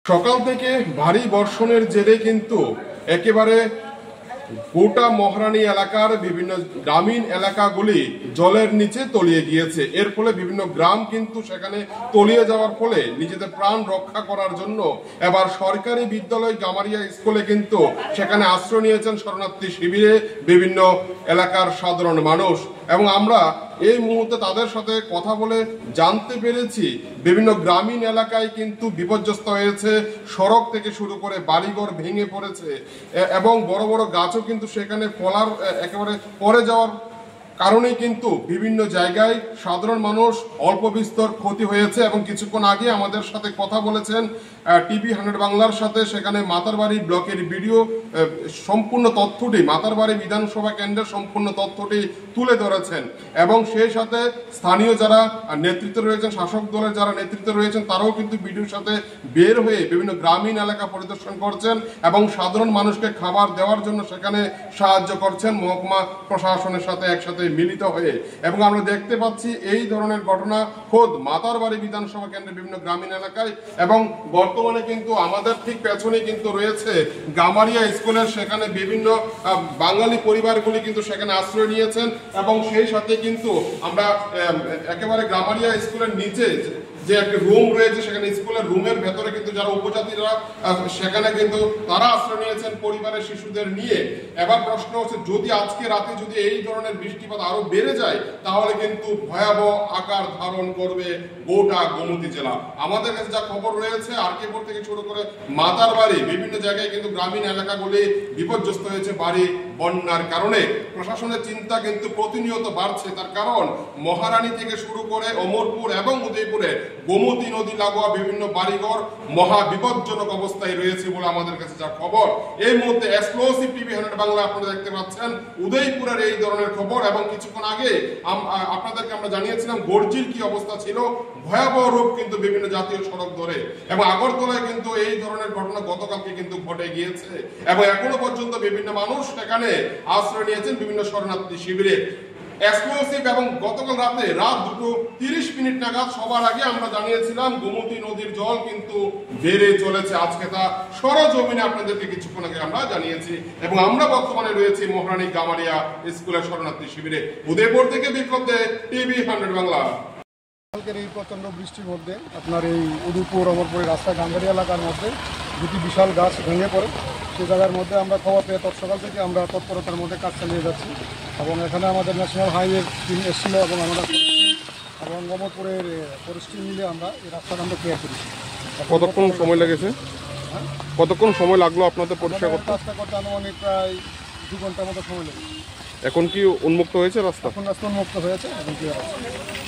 সকাল থেকে ভারী বর্ষণের জেরে কিন্তু একেবারে গোটা মহারানী এলাকার বিভিন্ন গ্রামীণ এলাকাগুলি জলের নিচে তলিয়ে গিয়েছে। এর ফলে বিভিন্ন গ্রাম কিন্তু সেখানে তলিয়ে যাওয়ার ফলে নিজেদের প্রাণ রক্ষা করার জন্য এবার সরকারি বিদ্যালয় গামারিয়া স্কুলে কিন্তু সেখানে আশ্রয় নিয়েছেন শরণার্থী শিবিরে বিভিন্ন এলাকার সাধারণ মানুষ। এবং আমরা এই মুহূর্তে তাদের সাথে কথা বলে জানতে পেরেছি বিভিন্ন গ্রামীণ এলাকায় কিন্তু বিপর্যস্ত হয়েছে, সড়ক থেকে শুরু করে বাড়িঘর ভেঙে পড়েছে এবং বড় বড় গাছও কিন্তু সেখানে ফলার একেবারে পড়ে যাওয়ার কারণে কিন্তু বিভিন্ন জায়গায় সাধারণ মানুষ অল্প বিস্তর ক্ষতি হয়েছে। এবং কিছুক্ষণ আগে আমাদের সাথে কথা বলেছেন টিভি 100 বাংলার সাথে, সেখানে মাতারবাড়ি ব্লকের ভিডিও সম্পূর্ণ তথ্যটি, মাতারবাড়ি বিধানসভা কেন্দ্রের সম্পূর্ণ তথ্যটি তুলে ধরেছেন। এবং সেই সাথে স্থানীয় যারা নেতৃত্ব রয়েছেন, শাসক দলের যারা নেতৃত্ব রয়েছেন, তারাও কিন্তু ভিডিওর সাথে বের হয়ে বিভিন্ন গ্রামীণ এলাকা পরিদর্শন করছেন এবং সাধারণ মানুষকে খাবার দেওয়ার জন্য সেখানে সাহায্য করছেন মহকুমা প্রশাসনের সাথে একসাথে মিলিত হয়ে। এবং আমরা দেখতে পাচ্ছি এই ধরনের ঘটনা খোদ মাতারবাড়ি বিধানসভা কেন্দ্রের বিভিন্ন গ্রামীণ এলাকায়। এবং বর্তমানে কিন্তু আমাদের ঠিক পেছনে কিন্তু রয়েছে গামারিয়া স্কুলের, সেখানে বিভিন্ন বাঙালি পরিবারগুলি কিন্তু সেখানে আশ্রয় নিয়েছেন। এবং সেই সাথে কিন্তু আমরা একেবারে গামারিয়া স্কুলের নিচে যে একটা রুম রয়েছে, সেখানে স্কুলের রুমের ভেতরে কিন্তু যারা উপজাতিরা সেখানে কিন্তু তারা আশ্রয় নিয়েছেন পরিবারের শিশুদের নিয়ে। এবার প্রশ্ন হচ্ছে, যদি আজকে রাতে যদি এই ধরনের বৃষ্টিপাত আরো বেড়ে যায় তাহলে কিন্তু ভয়াবহ আকার ধারণ করবে গোটা গোমতী জেলা। আমাদের কাছে যা খবর রয়েছে, আরকেপুর থেকে শুরু করে মাতারবাড়ি বিভিন্ন জায়গায় কিন্তু গ্রামীণ এলাকাগুলি বিপর্যস্ত হয়েছে বাড়ি বন্যার কারণে। প্রশাসনের চিন্তা কিন্তু প্রতিনিয়ত বাড়ছে, তার কারণ মহারানী থেকে শুরু করে অমরপুর এবং উদয়পুরে গোমতী নদী লাগোয়া বিভিন্ন বাড়িঘর মহা বিপজ্জনক অবস্থায় রয়েছে বলে আমাদের কাছে যা খবর। এই মুহূর্তে এক্সক্লুসিভ টিভি 100 বাংলা আপনারা দেখতে পাচ্ছেন উদয়পুরের এই ধরনের খবর। এবং কিছুক্ষণ আগে আপনাদেরকে আমরা জানিয়েছিলাম গর্জির কি অবস্থা ছিল, ভয়াবহ রূপ কিন্তু বিভিন্ন জাতীয় সড়ক ধরে। এবং আগরতলায় কিন্তু এই ধরনের ঘটনা গতকালকে কিন্তু ঘটে গিয়েছে এবং এখনো পর্যন্ত বিভিন্ন মানুষ সেখানে আশ্রয় নিয়েছেন বিভিন্ন শরণার্থী শিবিরে। এক্সক্লুসিভ। এবং গতকাল রাতে রাত 2:30 নাগাদ সবার আগে আমরা জানিয়েছিলাম গোমতী নদীর জল কিন্তু বেড়ে চলেছে। আজকে তা সরজমিনে আপনাদেরকে কিছুক্ষণ আগে আমরা জানিয়েছি। এবং আমরা বর্তমানে রয়েছি মহারানী গামারিয়া স্কুলের শরণার্থী শিবিরে। উদয়পুর থেকে বিপ্লব দে, টিভি 100 বাংলা। কালকের এই প্রচণ্ড বৃষ্টির মধ্যে আপনার এই উদয়পুর অমরপুরের রাস্তা গাঙ্গারিয়া এলাকার মধ্যে দুটি বিশাল গাছ ভেঙে পড়ে। সেই জায়গার মধ্যে আমরা খবর পেয়ে তৎসকাল থেকে আমরা তৎপরতার মধ্যে কাজ চালিয়ে যাচ্ছি। এবং এখানে আমাদের ন্যাশনাল হাইওয়ে টিম এসেছিল এবং আমরা এবং অমরপুরের ফরেস্ট্রি মিলে আমরা এই রাস্তাটা আমরা ক্লিয়ার করেছি। কতক্ষণ সময় লেগেছে? কতক্ষণ সময় লাগলো আপনাদের পরিষ্কার করতে? রাস্তা করতে আনুমানিক প্রায় 2 ঘন্টার মতো সময় লেগেছে। এখন কি উন্মুক্ত হয়েছে রাস্তা? এখন রাস্তা উন্মুক্ত হয়েছে, এখন ক্লিয়ার আছে।